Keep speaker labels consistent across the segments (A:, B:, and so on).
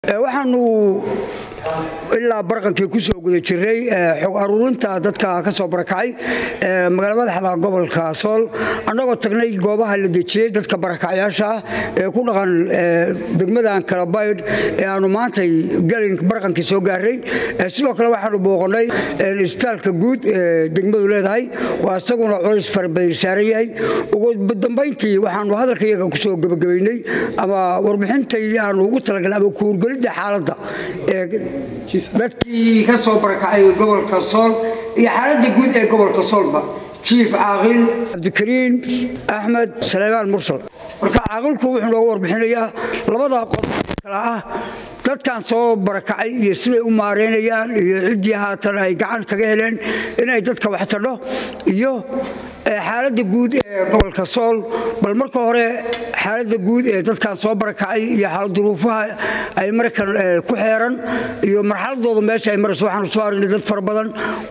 A: waxaanu ilaa barqankii ku soo guda jiray xog aruurinta dadka ka soo barakacay magaalada madaxda gobolka Sool anagoo tagnay goobaha la dejiyay dadka barakacayaasha ee ku dhaqan degmadan Kalabayd ee aanu maanta galin barqankii soo gaaray sidoo kale waxaanu booqnay isbitaalka guud ee degmadu leedahay waa isaguna culays farbayn saarayay ugu dambeyntii waxaanu hadalkayaga ku soo gabagabeynay ama warbixintay aanu ugu talagalay ama ku urgelida xaaladda dadkii ka soo barakacay gobolka Sool iyo xaaladda guud ee gobolka Soolba Chief Caaqil Abdikariin Axmed Salmaan Mursal marka caaqilku wuxuu loo warbixinayaa labada qodob kala ah dadkan soo barakacay iyo siday u maareynayaan iyo cidii haatan ay gacan kaga heleen inay dadka wax tadho iyo xaaladda guud ee gobolka Sool bal marka hore xaaladda guud ee dadkan soo barakacay iyo xaalad duruufaha ay markan ku xeeran iyo marxaladooda meesha ay marayso waxaan soo aragnay dad far badan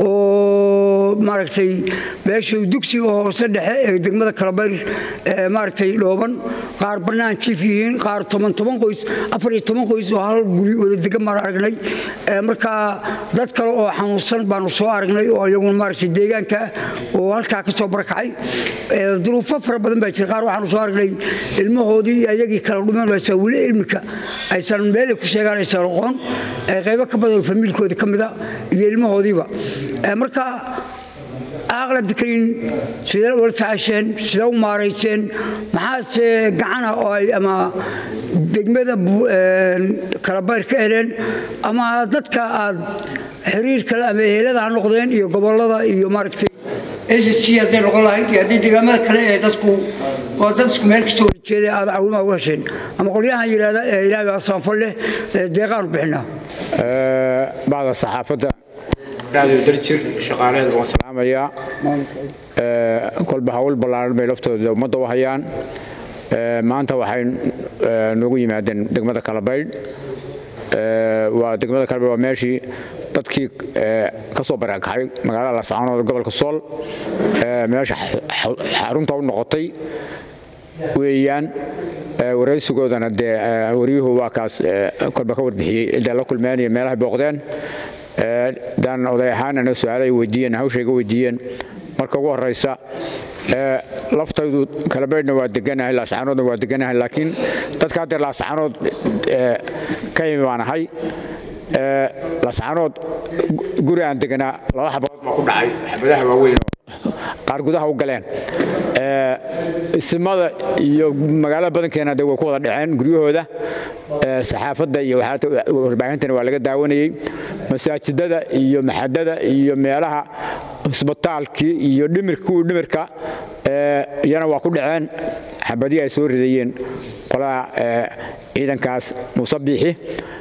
A: oo maaragtay meesha dugsiga hoose dhexe ee degmada Kalabayd maaragtay dhooban qaar banaan jiif yihiin qaar 10 qoys 14 qoys oo hal guri wada degan mar aragnay marka dad kale oo xanuunsan baanu soo aragnay oo iyagu maaragtay deegaanka oo halka ka soo barakacay duruufo fara badan baa jira qaar waxaanu soo aragnay ilmahoodii ayagii kala dhumanaysa wali ilmika aysan meel ku sheegaan aysan aqoon qaybo ka badan familkooda kamida iyo ilmahoodiiba marka Caaqil Abdikariin sidoo wal taasheen sidoo maareyseen maxaase gacana oo ay ama degmada Kalabayd ka heleen ama dadka aad xiriir kale ama heelada noqdeen iyo gobolada iyo maaragtay SSC hadii noqon lahayd hadii deegaamada kale ee dadku oo dadku meel ka soo jeeday aad caawimo uga hesheen ama qolyahan yiraahdo Ilaahay asaan falle deeqaan bixina
B: baada saxaafada raadiyo darjir shaqaaleed oo salaamaya kolba hawl balaaran bay laftooda umada u hayaan maanta waxay noogu yimaadeen degmada Kalabayd waa degmada Kalabayd waa meeshii dadkii ka soo barakacay magaalada Laascaanood gobolka Sool meesha xarunta u noqotay weeyaan waraysigoodana wariyuhu waa kaas kolba ka warbixiyay inta la kulmeenay meelaha booqdeen daan oday ahaanna su'aalay weydiiyeen hawshayga weydiiyeen marka ugu horeysa laftaydu Kalabaydna waa deganahay Laascaanoodna waa deganahay laakiin dadka hadda Laascaanood ka imaanahay Laascaanood guri aan deganaa laba xabadood ma ku dhacay xabadaha waaweyn qaar gudaha u galeen ismada iyo magaalada badankeena way ku wada dhaceen guryahooda saxaafadda iyo warbaahintan waa laga daawanayay masaajidada iyo maxadada iyo meelaha isbitaalkii iyo dhimirka yana waa ku dhaceen xabadii ay soo ridayeen qolaa ciidankaas musabixi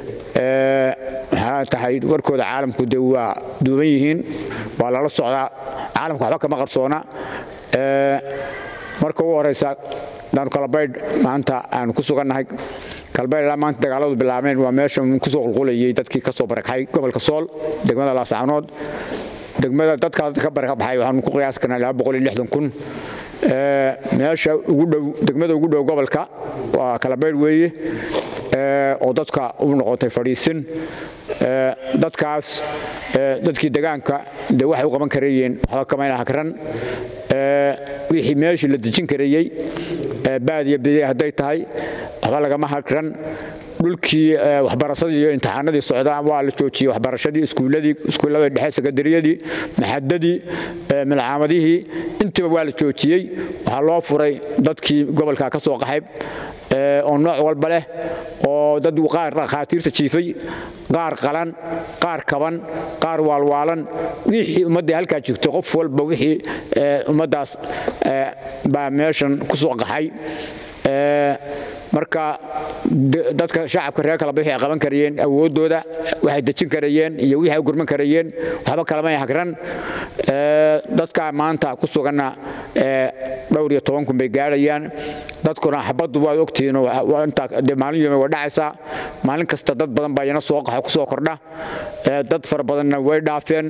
B: waxa tahay warkooda caalamku waa duuban yihiin waa la socdaa caalamku waxba kama qarsoona marka ugu horeysa daan Kalabayd maanta aan ku sugannahay Kalabayd maanta dagaaladu bilaabeen waa meesha ku soo qulqulayay dadkii ka soo barakacay gobolka Sool degmada Laascaanood degmada dadka ka barakacay waxaan ku qiyaas karnaa 260,000 meesha ugu dhow degmada ugu dhow gobolka waa Kalabayd weeye oo dadka u noqotay fariisin dadkaas dadkii deegaanka waxay u qaban karayeen waxa kama inaha karan wixii meeshii la dejin karayay baadiya bidii haday tahay waxa laga ma hakran dhulkii waxbarashadii iyo imtixaanadii socdaan waa la joojiyay waxbarashadii iskuulada dhexe sekondariyadii maxadadii malcaamadihii intiba waa la joojiyay waxa loo furay dadkii gobolka ka soo qaxay oo nooc walba leh oo dad qaar dhaqaatiirta jiifay qaar qalan qaar kaban qaar waalwaalan wixii ummadda halka joogtay qof walba wixii ummadaas baa meeshan ku soo qaxay marka dadka shacabka reer Kalabayd ay qaban karayeen awoodooda waxay dejin karayeen iyo wixii ay gurman karayeen waxba kala ma yaqran dadka maanta ku sugana dhowr iyo 10 kun bay gaarayaan dadkuna xabadu waa ogtiin waa inta maalin yoomi waa dhacaysa maalin kasta dad badan baa yana soo qaxay ku soo kordha dad far badanna way dhaafeen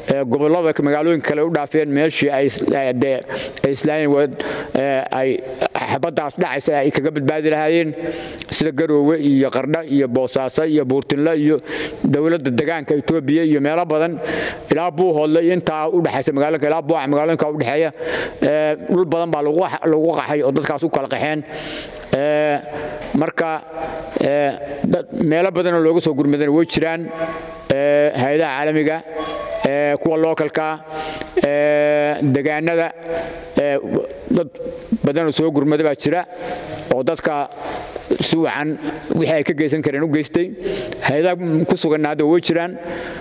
B: gobolada magaalooyin kale u dhaafeen meeshii ay islaayeen ay xabadaas dhacaysa ay kaga badbaadi lahaayeen sida Garoowe iyo Qardho iyo Boosaaso iyo Buurtinle iyo dawladda deegaanka Itoobiya iyo meelo badan ilaa Buuhoodle inta u dhaxaysa magaalada ilaa Buuca magaalooyinka u dhaxeeya dhul badan baa lagu qaxay oo dadkaas u kala qaxeen marka meelo badan oo looga soo gurmadeen way jiraan hay'adaha caalamiga kuwa localka deegaanada dad badan oo soo gurmada baa jira oo dadka si wacan wixii ay ka geysan kareen u geystay hay'adaha ku sugan hadda way jiraan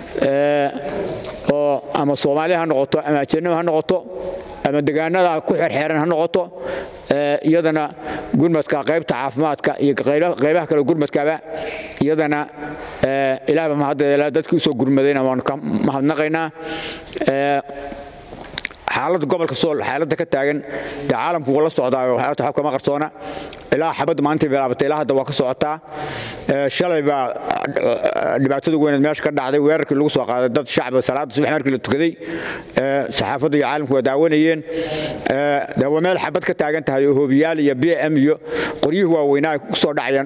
B: oo ama Soomaali ha noqoto ama Ajnabi ha noqoto ama deegaanada ku xirxiran ha noqoto iyadana gurmadka qaybta caafimaadka iyo qaybaha kale gurmadkaba iyadana ilaahay ma hadda dadkii soo gurmadayna waan ka mahadnaqaynaa xaaladda gobolka Sool xaaladda ka taagan caalamku wala socdaayo waxa kama qarsoona ilaa xabad maanta bilaabatay ilaa hadda waa ka socotaa shalay baa dhibaatada weyn meesha ka dhacday weerarkii lagu soo qaaday dad shacab salaad subax markii la tukaday saxaafadda iyo caalamku waa daawanayeen dawa meel xabad ka taagan tahay oo hoobiyaal iyo BM iyo qoryuhu waaweynaa ku soo dhacayaan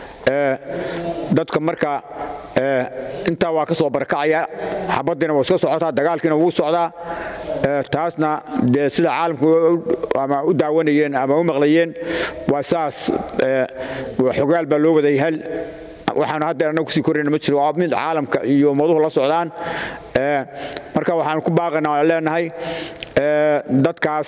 B: dadka marka inta waa ka soo barakacaya xabadina waa soo socotaa dagaalkiina wuu socdaa taasna sida caalamku ama u daawanayeen ama u maqlayeen waa saas xogaal baa loo waday hal waxaan hadda anagu ku sii koreyna ma jiro waa mid caalamka iyo umaduhu la socdaan marka waxaan ku baaqanaa leenahay dadkaas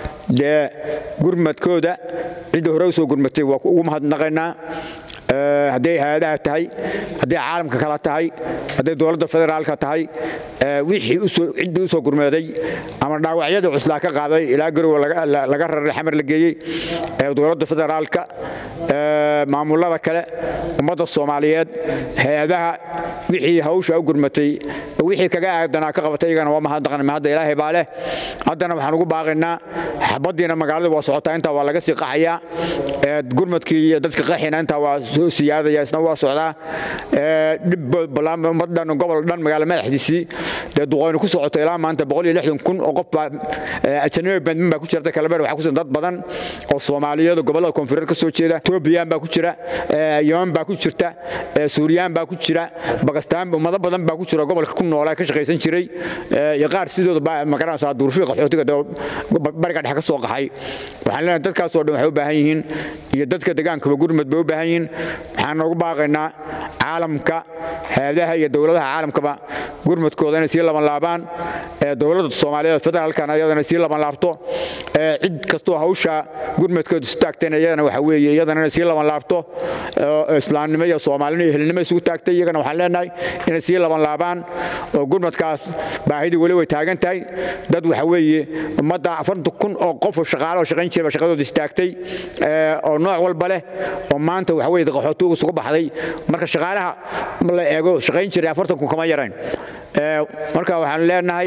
B: gurmadkooda cid hore u soo gurmatay waa ugu mahadnaqaynaa hadday hay'adaha tahay hadday caalamka kala tahay hadday dawladda federaalka tahay wixii cid u soo gurmaday ama dhaawacyada cuslaa ka qaaday ilaa Garoowe laga raray xamar la geeyay dawladda federaalka maamulada kale ummadda Soomaaliyeed hay'adaha wixii hawsha u gurmatay wixii kaga aadanaa ka qabatay iyagana waa mahadnaqaynaa hadda Ilaahay baa leh haddana waxaan ugu baaqaynaa xabadiina magaalada waa socotaa inta waa laga sii qaxayaa gurmadkii dadka qaxina inta waa soo siyaadaya isna waa socdaa dib balaam ummadan gobol dhan magaalo madaxdiisii duqoyn ku socoto ilaa maanta 160,000 oo qof ajnabi baa ku jirta kala beer waxa ku soo dad badan oo Soomaaliyeed gobolada koonfureed ka soo jeeda Itoobiya baa ku jira Yemen baa ku jirta Suuriya baa ku jira Pakistan ummado badan baa ku jira gobolka ku noolaa ka shaqeysan jiray iyo qaar sidoo baa magaranaysa duurfiiq xoogtiga bariga dhex ka soo qaxay waxaan leenahay dadkaas oo dhan waxay u baahan yihiin iyo dadka deegaanka gurmad bay u baahan yihiin waxaan ugu baaqaynaa caalamka hay'adaha iyo dawladaha caalamkaba gurmadkooda inay sii laban laabaan dawladda Soomaaliyeed federaalkana iyadana sii laban laabto cid kastoo hawsha gurmadkooda istaagtayna iyadana waxa weeye iyadana inay sii laban laabto islaamnimo iyo Soomaalinimo iyo helnimo isugu taagtay iyagana waxaan leenahay inay sii laban laabaan oo gurmadkaas baahidi wali way taagan tahay dad waxa weeye ummadda 40,000 oo qof oo shaqaale oo shaqayn jiray shaqadooda istaagtay oo nooc walba leh oo maanta waxa weeye qaxootiga soo baxday marka shaqaalaha la eego shaqayn jiray 40,000 kama yaraan marka waxaan leenahay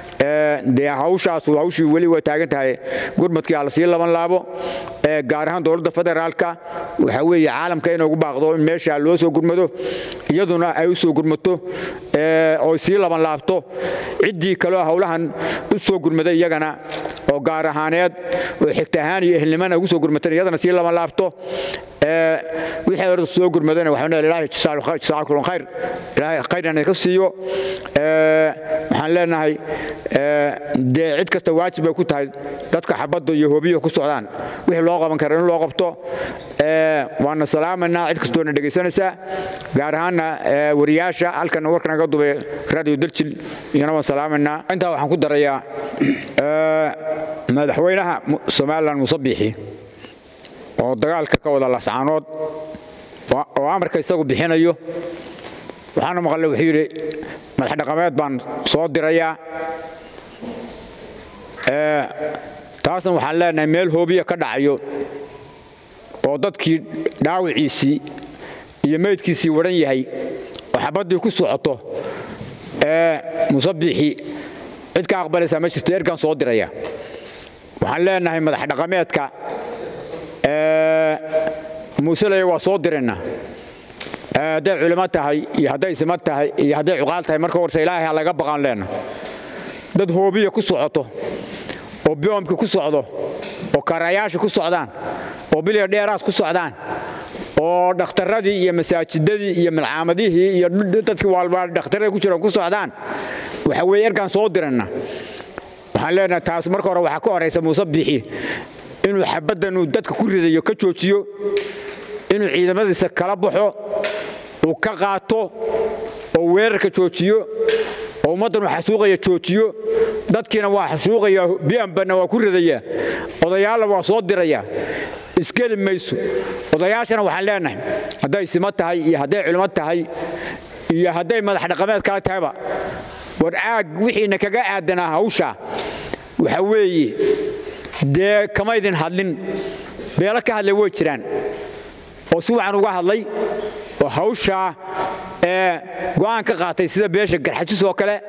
B: hawshii wali way taagan tahay gurmadkii la sii laban laabo gaar ahaan dawladda federaalka waxa weeye caalamka inuu ugu baaqdo in meesha loo soo gurmado iyaduna ay u soo gurmato oo sii laban laabto cidii kale hawlahan u soo gurmaday iyagana oo gaar ahaaneed oo xigtahaan iyo ehelnimada ugu soo gurmatay iyadana sii laban laabto wixii hore soo gurmadana waxaan ilaahay jazaakum khayr ilaahay khayran ka siiyo waxaan leenahay cid kasta waajib ay ku tahay dadka xabadda iyo hoobiyo ku socdaan wixii loo qaban karo in loo qabto waana salaamanaa cid kastoo na dhageysanaysa gaar ahaan wariyaasha halkan warkan naga dubay radio Daljil iyana waan salaamanaa inta waxaan ku darayaa madaxweynaha Soomaaliland Musabbixi oo dagaalka ka wada Laascaanood oo amarka isagu bixinayo waxaan maqlay wuxuu yiri madax dhaqameed baan soo dirayaa taasna waxaan leenahay meel hoobiya ka dhacayo oo dadkii dhaawiciisii iyo meydkiisii waran yahay oo xabadii ku socoto Musabbixi cid ka aqbalaysa ma jirto erkan soo diraya waxaan leenahay madax dhaqameedka muusaleey waa soo dirina haday culimo tahay iyo haday isma tahay iyo haday cuqaal tahay marka warsa Ilaahay laga baqan leena dad hoobiya ku socoto oo biyoomka ku socdo oo karayaasha ku socdaan oo biliga dheeraad ku socdaan oo dhakhtaradii iyo masaajidadii iyo malcaamadihii iyo dadkii walba dhakhtarada ku jiraan ku socdaan waxa weeye erkan soo dirana waxaan leenahay taas marka hore waxa ka horeysa Muuse Biixi inuu xabadan uu dadka ku ridayo ka joojiyo inuu ciidamadiisa kala baxo oo ka qaato oo weerarka joojiyo oo ummadan waxa suuqaya joojiyo dadkiina waa xasuuqaya biyanbana waa ku ridaya odayaal waa soo diraya iskeli mayso odayaashana waxaan leenahay haday sima tahay iyo haday culimo tahay iyo haday madax dhaqameed kala tahayba war aag wixiina kaga aadana hawsha waxa weeye de kama idin hadlin beela ka hadlay way jiraan oo si wacan uga hadlay oo hawsha go'aan ka qaatay sida beesha garxajis oo kale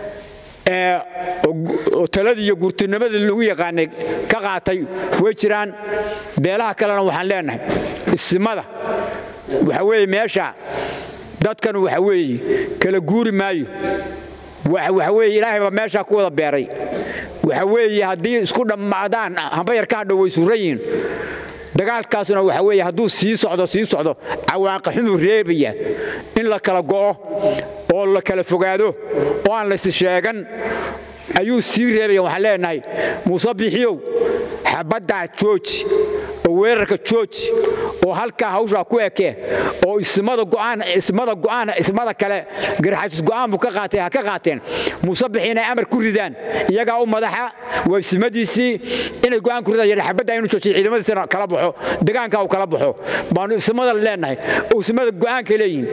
B: oo taladii iyo gurtinimada lagu yaqaanay ka qaatay way jiraan beelaha kalena waxaan leenahay ismada waxa weeye meesha dadkan waxa weeye kala guuri maayo waxa weeye ilaahay baa meesha ku wada beeray waxa weeye haddii isku dhamaadaan hamba yar ka dhaw way suurayin dagaalkaasuna waxa weeye hadduu sii socdo cawaaqib xun reebaya in la kala go'o oo la kala fogaado oo aan la is sheegan ayuu sii reebaya waxaan leenahay Muuse Biixiyow xabadda jooji oo weerarka jooji oo halka hawsha ku ekee oo ismada go'aan kale garxajis go'aan ka qaatay ha ka qaateen Muuse Biixina amar ku ridaan iyaga u madaxa way ismadiisii inay go'aan ku ridaan xabadda inuu joojiyo ciidamadiisa kala baxo deegaanka uu kala baxo baan ismada leenahay oo ismada go'aan ka leeyihiin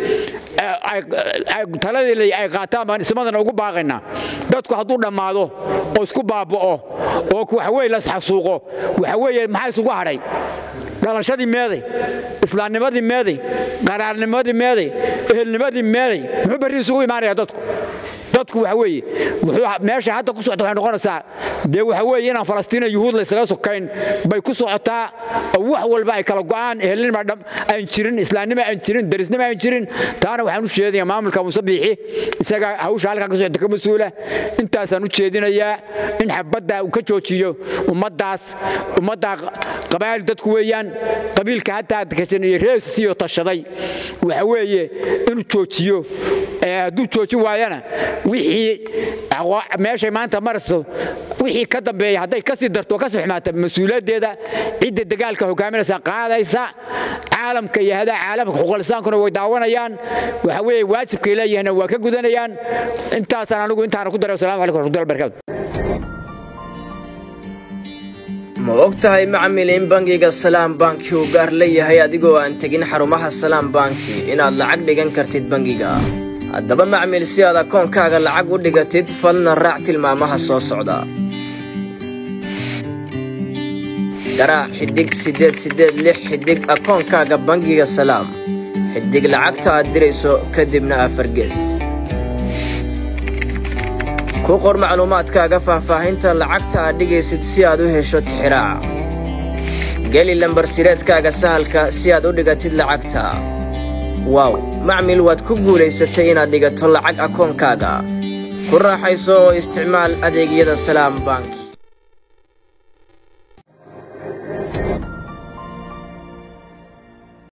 B: ay taladii ay qaataan baan ismadana ugu baaqaynaa dadku hadduu dhamaado oo isku baaba'o oo waxa weeye la xasuuqo waxa weeye maxay isugu hadhay dhalashadii meeday islaamnimadii meeday qaraarnimadii meeday ehelnimadii meeday muxuu bari isugu imaanaya dadku waxa weeye meesha hadda ku socdo waxay noqonaysaa de waxa weeye in Falastiin iyo Yuhuud la isaga sokayn bay ku socotaa wax walba ay kala go'aan ehelnimo dham ay jirin islaamnimo ay jirin darisnimo ay jirin taana waxaan u sheedayaa maamulka Muuse Biixi isaga hawsha halka ka socdo ka masuula intaas aan u jeedinayaa in xabadda uu ka joojiyo ummadda qabaayil dadku weeyaan qabiilka hatta dadkasan iyo reesiyo tashaday waxa weeye inuu joojiyo hadduu jooji waayana wixii meesha maanta marso wixii ka dambeeyay haday ka sii darto ka soo xumaata mas'uuliyadeeda cidda dagaalka hogaaminaysa qaadaysa caalamka iyo hada caalamka xuquuqlisaanku way daawanayaan waxa weeye waajibka leeyahay waa ka gudanayaan intaas anigu intaan ku daray salaamu calaykum warahmatullahi wabarakatuh
C: ma ogtahay macmiil in bangiga Salaam Banki uu gaar leeyahay adigoo aan tagin xarumaha Salaam Banki inaad lacag dhigan kartid bangiga haddaba macmiil si aad akoonkaaga lacag u dhigatid falna raac tilmaamaha soo socda garaac xidig 886 xidig akoonkaaga bangiga Salaam xidig lacagta aad dirayso kadibna afar gees ku qor macluumaadkaaga faahfaahinta lacagta aad dhigaysid si aad u hesho tixraaca geli lambar sireedkaaga sahalka si aad u dhigatid lacagta wow macmiil waad ku guulaysatay inaad dhigato lacag akoonkaaga ku raaxayso oo isticmaal adeegyada Salaam Bank